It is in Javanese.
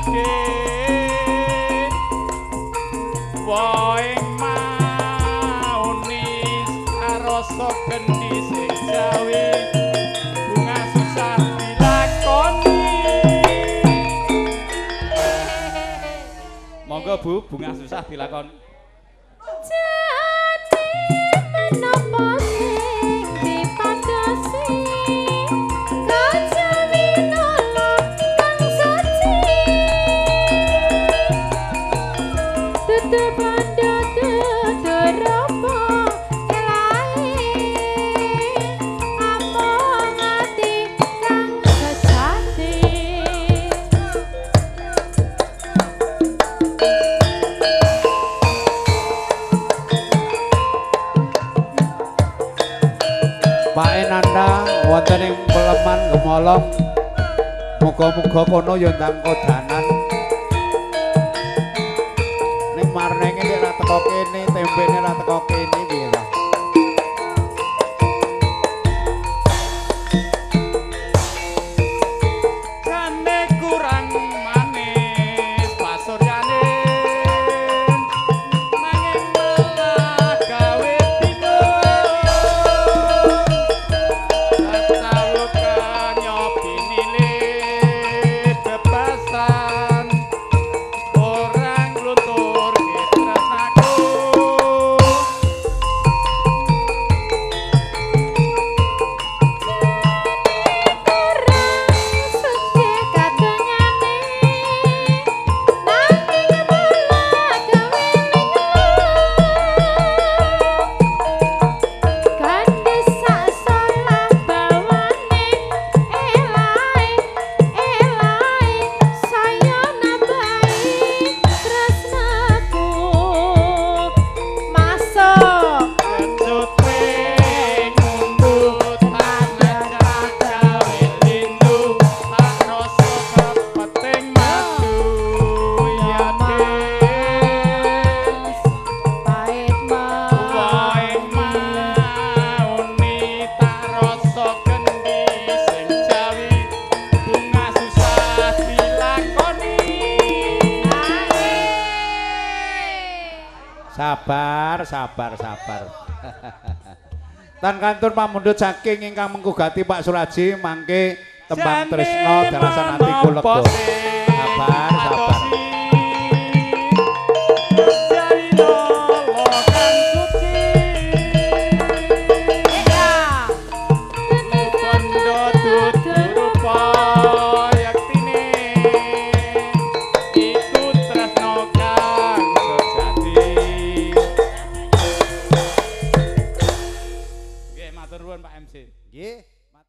Woe mauni rasa geni sing jawi bunga susah dilakoni. Monggo Bu, bunga susah dilakoni. Jati menapa sing dipadosi kajawi nolak kang suci tutur panda tutur apa elahe among ati kang sejati. Pak Enanda wonten ing Peleman Gemolong, muga-muga kono ya ndang kodanan. Ning marnenge nek ra teko kene, tempene ra teko kene piye ta? Jane kurang manis pasuryane nanging malah gawe bingung. Tahu kanyopi nile bebasan orang luntur tresnaku. Suci kadonyane nanging malah gawe linglung kandesak salah bawane elai saya nambahi tresnaku masuk Kecutre ngundut tangan gawe lindu tak rasa kepeting madu ya des. pahit Woe mauni tak rasa gendi sing jawi bunga susah dilakoni. Sabar, sabar, sabar. Tan kantun pamundhut saking ingkang menggugati Pak Suraji mangke tembang tresna dalasan ati kula.